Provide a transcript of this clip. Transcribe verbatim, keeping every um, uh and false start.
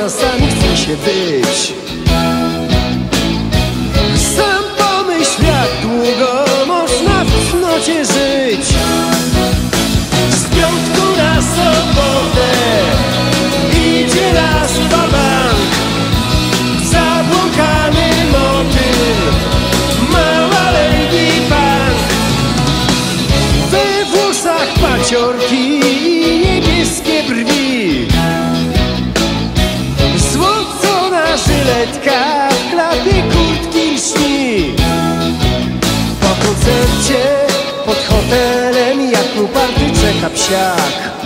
czasami chce się być. Sam pomyśl, jak długo można w cnocie żyć. Z piątku na sobotę idzie las wabank. Zabłąkany motyl, mała Lady Punk. We włosach paciorki i niebieskie brwi, złocona żyletka, w klapie kurtki lśni. Po koncercie pod hotelem jak mu party czeka psiak.